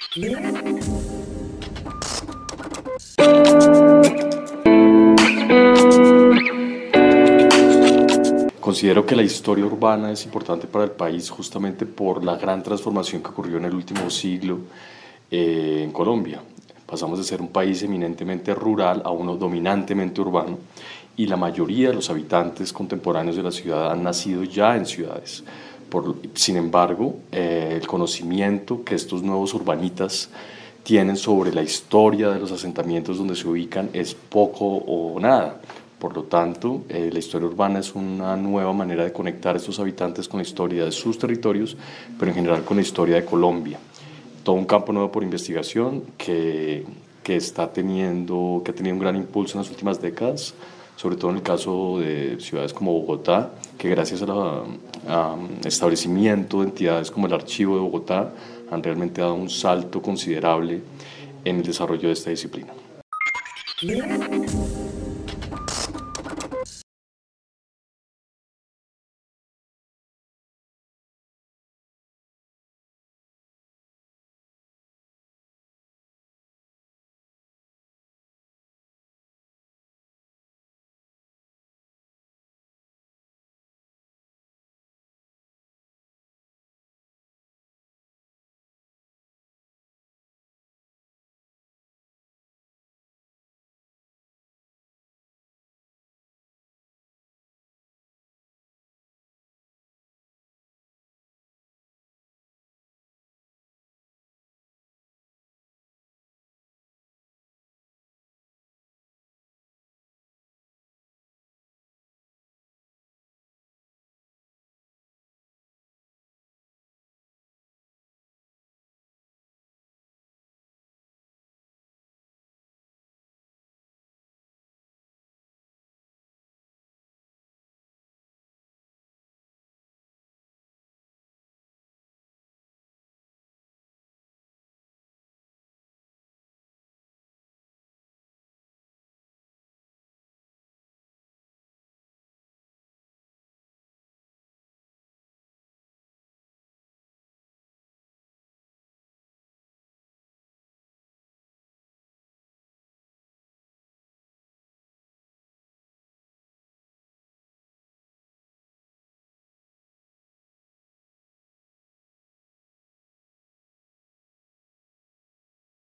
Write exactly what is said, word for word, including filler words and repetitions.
Considero que la historia urbana es importante para el país justamente por la gran transformación que ocurrió en el último siglo eh, en Colombia. Pasamos de ser un país eminentemente rural a uno dominantemente urbano y la mayoría de los habitantes contemporáneos de la ciudad han nacido ya en ciudades. Por, sin embargo, eh, el conocimiento que estos nuevos urbanitas tienen sobre la historia de los asentamientos donde se ubican es poco o nada. Por lo tanto, eh, la historia urbana es una nueva manera de conectar a estos habitantes con la historia de sus territorios, pero en general con la historia de Colombia. Todo un campo nuevo por investigación que, que, está teniendo, que ha tenido un gran impulso en las últimas décadas, sobre todo en el caso de ciudades como Bogotá, que gracias al establecimiento de entidades como el Archivo de Bogotá han realmente dado un salto considerable en el desarrollo de esta disciplina.